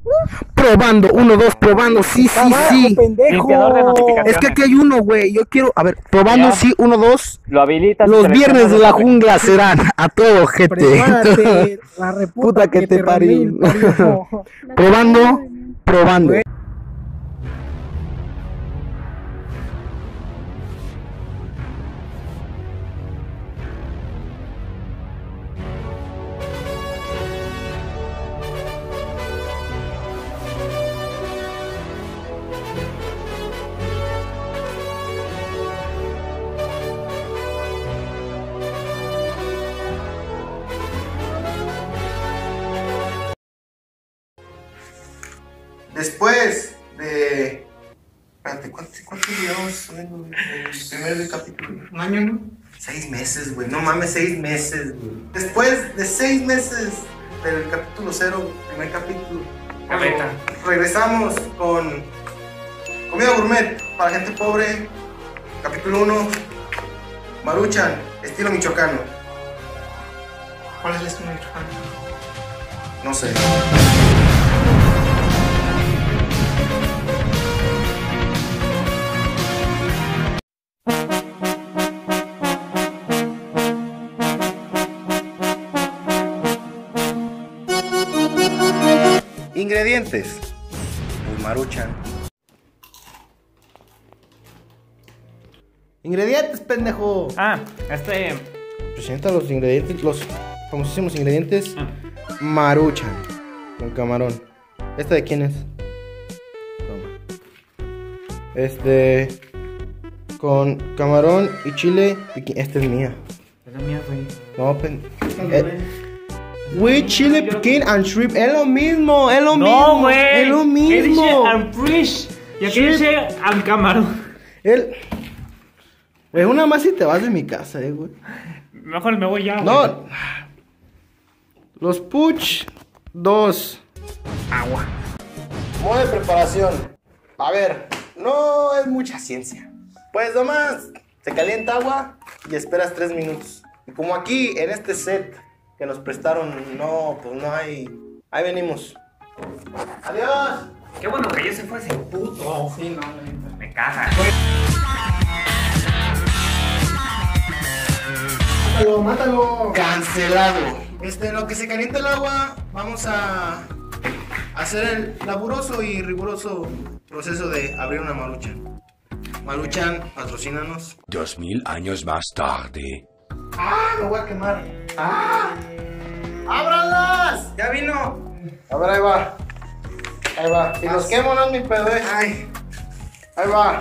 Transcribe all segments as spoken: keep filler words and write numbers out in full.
Probando, uno, dos, probando, sí, sí, sí. Limpiador de notificaciones. Es que aquí hay uno, güey. Yo quiero, a ver, probando, Ya. sí, uno, dos. Lo habilitas. Los y viernes de la seleccionas jungla serán a todo, gente. Prepárate, la reputa Puta que te parió. parió. Probando, probando. Después de... Espérate, ¿cuántos, cuántos videos son en el primer capítulo? ¿Un año, no? Seis meses, güey. No mames, seis meses, güey. Después de seis meses del capítulo cero, primer capítulo, Caleta. regresamos con comida gourmet para gente pobre. Capítulo uno, Maruchan, estilo michoacano. ¿Cuál es el estilo michoacano? No sé. Ingredientes. Uy, Maruchan. Ingredientes, pendejo. Ah, este. Presenta los ingredientes, los famosísimos ingredientes. Ah. Maruchan con camarón. ¿Esta de quién es? Toma. Este con camarón y chile. Esta es mía. Es la mía, güey. No, pen. Eh, with chile piquín and shrimp. Es lo mismo, es lo mismo. No, güey. Es lo ¿Qué dice mismo. I'm fish? Y aquí Shrimp. dice I'm camarón. El. Güey, una más y te vas de mi casa, eh, güey. Mejor me voy ya, güey. No. Los puch. Dos. Agua. Modo de preparación. A ver, no es mucha ciencia. Pues nomás se calienta agua y esperas tres minutos. Y como aquí en este set que nos prestaron, no, pues no hay. Ahí venimos. Adiós. Qué bueno que ya se fue ese puto. Sí, no, la neta. Me caga. Mátalo, mátalo. Cancelado. Este, en lo que se calienta el agua, vamos a hacer el laburoso y riguroso proceso de abrir una Maruchan. Maruchan, patrocínanos. Dos mil años más tarde. ¡Ah! Me voy a quemar. ¡Ah! ¡Ábranlas! ¡Ya vino! A ver, ahí va. Ahí va. Si los quemo no es mi pedo, eh. Ay. Ahí va.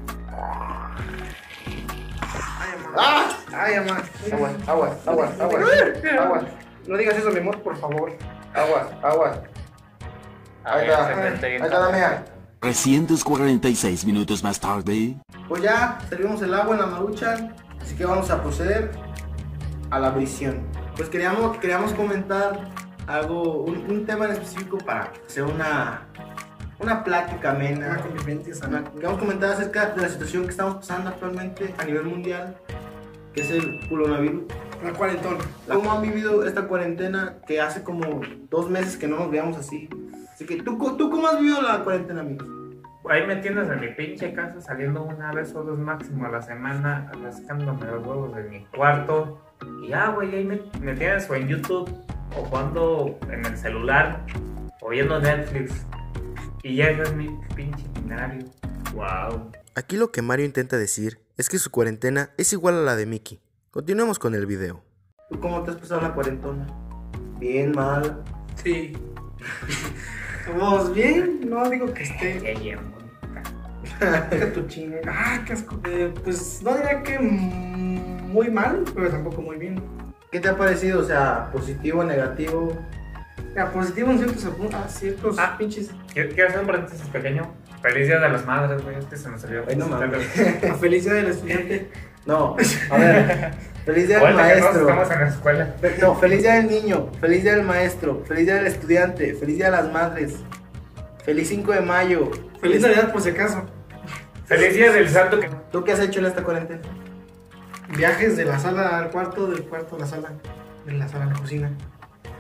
¡Ah! ¡Ay, mamá! Agua, agua, agua, agua, agua. No digas eso, mi amor, por favor. Agua, agua. Ahí está. Ahí está la mía. trescientos cuarenta y seis minutos más tarde. Pues ya servimos el agua en la Maruchan, así que vamos a proceder a la abrición. Pues queríamos, queríamos comentar algo, un, un tema en específico para hacer una, una plática amena. Una convivencia sana. Una- Queríamos comentar acerca de la situación que estamos pasando actualmente a nivel mundial, que es el coronavirus. La cuarentona. ¿Cómo han vivido esta cuarentena que hace como dos meses que no nos veamos así? Así que, ¿tú, tú cómo has vivido la cuarentena, amigo? Ahí me tienes en mi pinche casa saliendo una vez o dos máximo a la semana, rascándome los huevos de mi cuarto. Y ya, güey, ahí me, me tienes o en YouTube, o jugando en el celular, o viendo Netflix. Y ya ese es mi pinche itinerario. Wow. Aquí lo que Mario intenta decir es que su cuarentena es igual a la de Mickey. Continuemos con el video. ¿Tú cómo te has pasado la cuarentena? Bien, mal. Sí. ¿Vos bien? No digo que esté. Qué bien, Deja tu chinga. Ah, qué asco. Eh, pues no diría que mm, muy mal, pero tampoco muy bien. ¿Qué te ha parecido? O sea, positivo, negativo. Ya, positivo en ciertos, apu- ah, ciertos Ah. pinches. Quiero, quiero hacer un paréntesis pequeño. Feliz Día de las Madres, güey. Es que se me salió. Ay, no mames. La felicidad del estudiante. No, a ver. Feliz día del Ahorita que todos maestro. estamos en la escuela. Fe- No, feliz día del niño. Feliz día del maestro. Feliz día del estudiante. Feliz día de las madres. Feliz cinco de mayo. Feliz Navidad por si acaso. Feliz Día del Santo que... ¿Tú qué has hecho en esta cuarentena? Viajes de la sala al cuarto, del cuarto a la sala, de la sala a la cocina.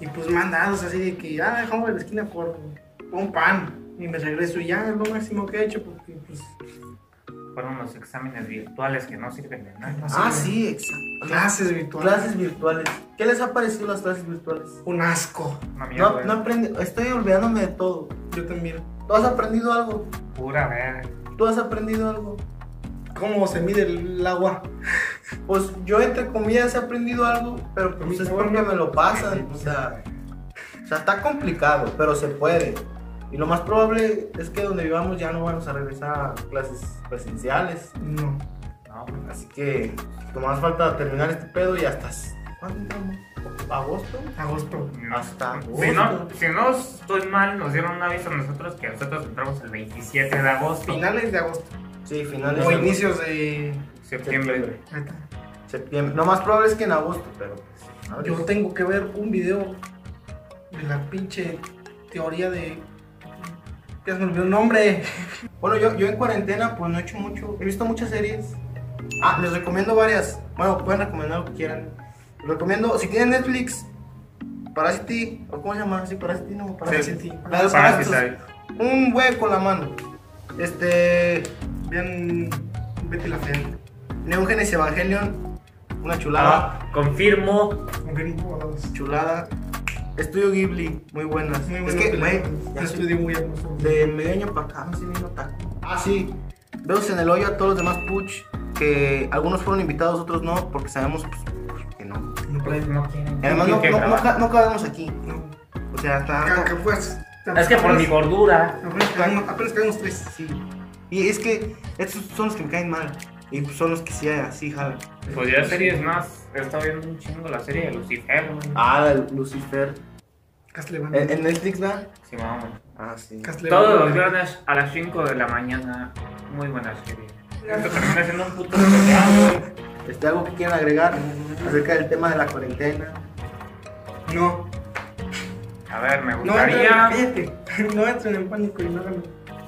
Y pues mandados así de que, ah, dejamos de la esquina por, por un pan. Y me regreso y ya es lo máximo que he hecho porque pues... Fueron los exámenes virtuales que no sirven de nada. Ah, sí, exacto. Clases virtuales. Clases virtuales. ¿Qué les ha parecido las clases virtuales? Un asco. Una mierda, No, no aprendí, estoy olvidándome de todo. Yo también. ¿Tú has aprendido algo? pura verga. ¿Tú has aprendido algo? ¿Cómo se mide el agua? Pues yo entre comillas he aprendido algo, pero pues es porque me lo pasan. O sea, o sea, está complicado, pero se puede. Y lo más probable es que donde vivamos ya no vamos a regresar a clases presenciales. No. No, Así que nomás falta terminar este pedo y hasta... ¿Cuándo entramos? ¿Agosto? Agosto. no. Hasta agosto. Si no, si no estoy mal, nos dieron un aviso a nosotros que nosotros entramos el veintisiete de agosto. Finales de agosto. Sí, finales O de inicios de... Septiembre. Neta. septiembre. Lo más probable es que en agosto, pero pues... a ver. Yo tengo que ver un video de la pinche teoría de... Ya se me olvidó el nombre. Bueno, yo, yo en cuarentena pues no he hecho mucho, he visto muchas series. Ah, les recomiendo varias. Bueno, pueden recomendar lo que quieran. Les recomiendo, si tienen Netflix, Parasite, o ¿cómo se llama? Sí, Parasite, no, Parasite. Sí, La de los Parasite. parásitos. Un güey con la mano. Este, Vean Betty la Fea. Neon Genesis Evangelion, una chulada, Ah, confirmo. Un ritmo a dos. chulada. Estudio Ghibli, muy buenas. Muy es buena que, película. güey, Un ya soy- estudio muy hermoso. de medio año para acá, no sé bien otaku. Ah, sí. Vemos en el hoyo a todos los demás Puch, que algunos fueron invitados, otros no, porque sabemos pues, pues, que no. No, Pues no quieren. Y además no, quieren no, no, grabar. ca- no cabemos aquí. no. O sea, está... Que- que pues, Es que por mi gordura. Apenas caemos- apenas caemos tres. Sí. Y es que estos son los que me caen mal. Y pues son los que sí, así jalan. Pues ya series más. He estado viendo un chingo la serie de Lucifer, güey. Ah, la Lucifer. Castlevania. ¿En, en Netflix, ¿verdad? Sí, vamos. Ah, sí. Castlevania. Todos los viernes a las cinco de la mañana. Muy buena serie. Esto termina siendo un puto especial, güey. Este, ¿algo que quieran agregar acerca del tema de la cuarentena? No. A ver, me No gustaría. entren, cállate. No entren en pánico y no hagan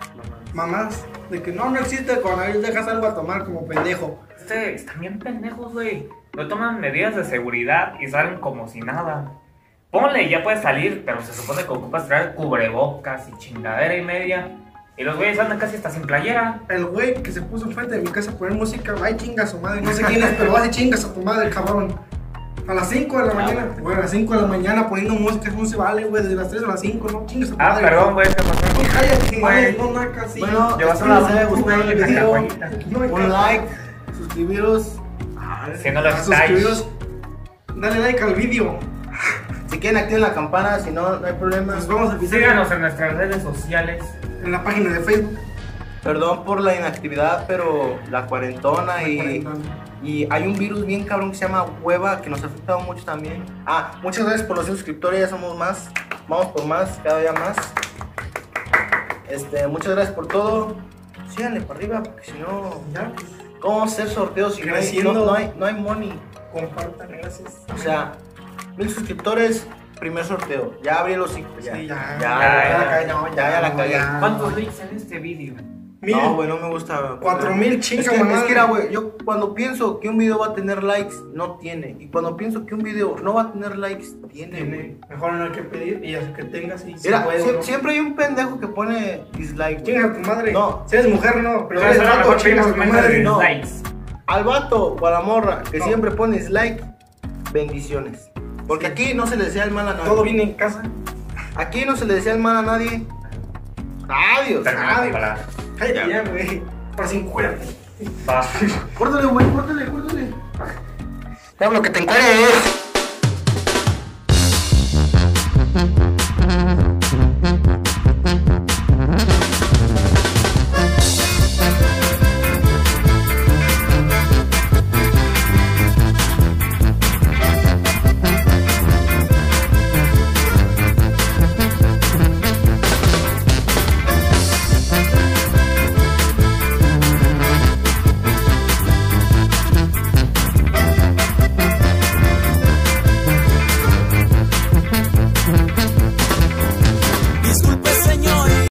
mamás de que no, no existe coronavirus, dejas algo a tomar como pendejo. Este, están bien pendejos, güey. No toman medidas de seguridad y salen como si nada. Ponle, ya puedes salir, pero se supone que ocupas traer cubrebocas y chingadera y media. Y los güeyes andan casi hasta sin playera. El güey que se puso enfrente de mi casa a poner música, ay chinga a su madre, no sé quién es, pero va de chingas a tu madre, cabrón. A las cinco de la mañana, güey, a las cinco de la mañana poniendo música, no se vale, güey, desde las tres a las cinco, no chingas a tu Ah, madre. perdón, güey, ¿qué No, pasó? cállate, Güey. no, no, casi. Bueno, Yo espero les haya vas a gustado el la video. cajuelita. Un like, suscribiros. Si no lo A estáis. suscribiros, dale like al vídeo. Si quieren activen la campana, si no, no hay problema. Nos vamos a pisar Síganos en nuestras redes sociales. en la página de Facebook. Perdón por la inactividad, pero la cuarentona y, y hay un virus bien cabrón que se llama hueva que nos ha afectado mucho también. Ah, muchas gracias por los suscriptores, ya somos más. Vamos por más, cada día más. Este, muchas gracias por todo. Síganle para arriba, porque si no, Ya, pues, ¿cómo vamos a hacer sorteos si no hay, Creciendo. no, no hay, no hay money? compartan, gracias. O sea, mil suscriptores, primer sorteo. Ya abrí los cinco. Ya, Sí, ya. ya, Ya, ya, ya, ya, ya, ya la cagué. ya. ¿Cuántos likes en este video? Mil, No, güey, no me gusta. cuatro mil, Es chinga que, madre. es que era, güey, yo cuando pienso que un video va a tener likes, no tiene. Y cuando pienso que un video no va a tener likes, tiene, güey. Tiene, mejor no hay que pedir y hasta que tengas y si Mira, puedes, sie- ¿no? siempre hay un pendejo que pone dislike. güey. Chinga a tu madre. No. Si eres mujer, no. Pero si Pero eres a lo vato, mejor chingas a pedimos tu menos madre. de no. likes. Al vato o a la morra que No. siempre pone dislike, bendiciones. Porque aquí no se le desea el mal a nadie. Todo viene en casa. Aquí no se le desea el mal a nadie. Adiós. Terminamos Adiós. para- Cállate ya, güey. Para sin cuérate. Va. Córtale, güey, córtale, córtale. Te hablo que te encueres.